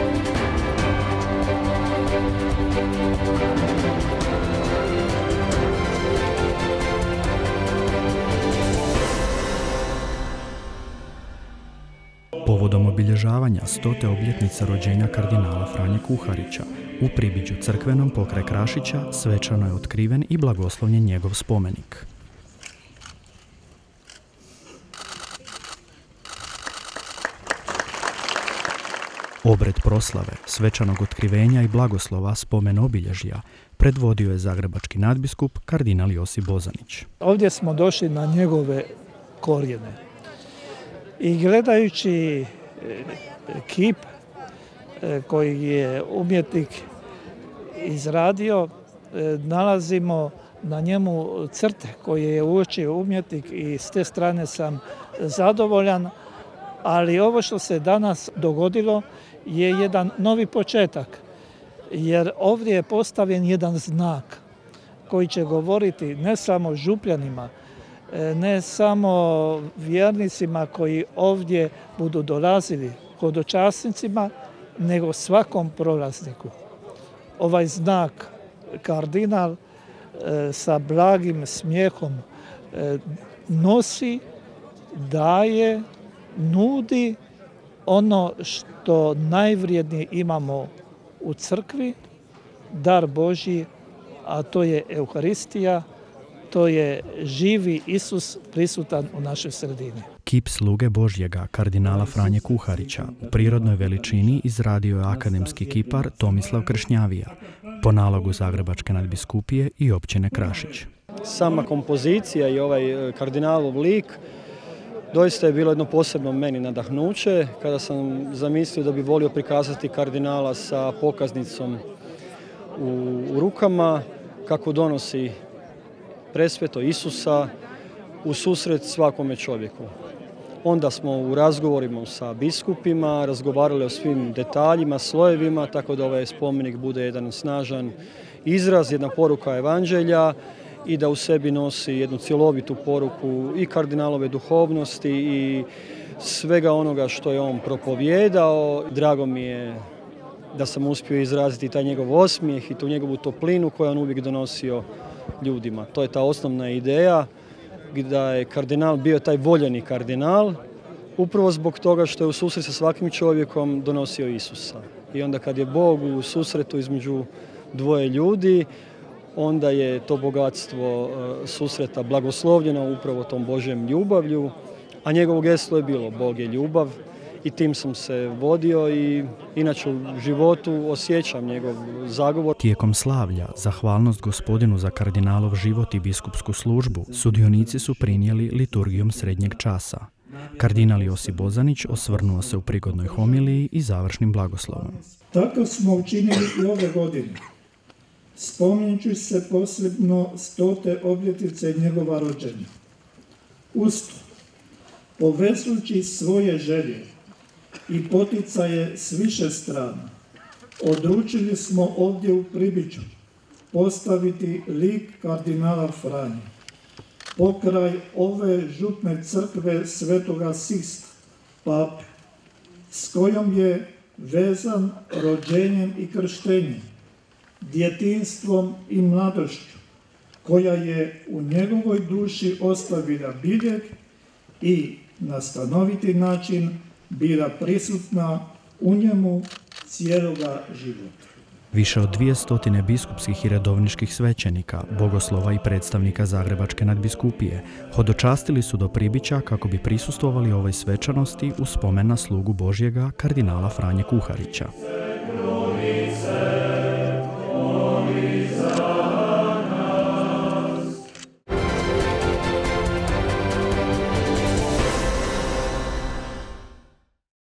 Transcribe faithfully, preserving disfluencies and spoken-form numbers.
Povodom obilježavanja stote obljetnice rođenja kardinala Franje Kuharića, u pribiđu crkvenom pokraj Krašića svečano je otkriven i blagoslovljen njegov spomenik. Obred proslave, svečanog otkrivenja i blagoslova spomen obilježja predvodio je zagrebački nadbiskup kardinal Josip Bozanić. Ovdje smo došli na njegove korijene i gledajući kip koji je umjetnik izradio, nalazimo na njemu crte koje je uočio umjetnik i s te strane sam zadovoljan, ali ovo što se danas dogodilo je jedan novi početak, jer ovdje je postavljen jedan znak koji će govoriti ne samo župljanima, ne samo vjernicima koji ovdje budu dolazili, hodočasnicima, nego svakom prolazniku. Ovaj znak kardinal sa blagim smijehom nosi, daje, nudi ono što najvrijednije imamo u crkvi, dar Božji, a to je Euharistija, to je živi Isus prisutan u našoj sredini. Kip sluge Božjega kardinala Franje Kuharića u prirodnoj veličini izradio je akademski kipar Tomislav Kršnjavija po nalogu Zagrebačke nadbiskupije i općine Krašić. Sama kompozicija i ovaj kardinalov lik doista je bilo jedno posebno meni nadahnuće kada sam zamislio da bi volio prikazati kardinala sa pokaznicom u rukama kako donosi presveto Isusa u susret svakome čovjeku. Onda smo u razgovorima sa biskupima razgovarali o svim detaljima, slojevima, tako da ovaj spomenik bude jedan snažan izraz, jedna poruka evanđelja i da u sebi nosi jednu cjelovitu poruku i kardinalove duhovnosti i svega onoga što je on propovijedao. Drago mi je da sam uspio izraziti taj njegov osmijeh i tu njegovu toplinu koju on uvijek donosio ljudima. To je ta osnovna ideja da je kardinal bio taj voljeni kardinal upravo zbog toga što je u susret sa svakim čovjekom donosio Isusa. I onda kad je Bog u susretu između dvoje ljudi, onda je to bogatstvo susreta blagoslovljeno upravo tom Božjem ljubavlju, a njegovo geslo je bilo Bog je ljubav i tim sam se vodio i inače u životu osjećam njegov zagovor. Tijekom slavlja, zahvalnost Gospodinu za kardinalov život i biskupsku službu, sudionici su prinijeli liturgijom srednjeg časa. Kardinal Josip Bozanić osvrnuo se u prigodnoj homiliji i završnim blagoslovom. Tako smo učinili i ove godine. Spominjući se posebno stote obljetnice njegova rođenja. Usto, povezujući svoje želje i poticaje s više strana, odlučili smo ovdje u Pribiću postaviti lik kardinala Franje pokraj ove župne crkve Svetoga Sista, pape, s kojom je vezan rođenjem i krštenjem, djetinjstvom i mladošću, koja je u njegovoj duši ostavila biljeg i na stanoviti način bila prisutna u njemu cijeloga života. Više od dvije stotine biskupskih i redovničkih svećenika, bogoslova i predstavnika Zagrebačke nadbiskupije hodočastili su do Pribića kako bi prisustvovali ovoj svečanosti u spomen na slugu Božjega kardinala Franje Kuharića.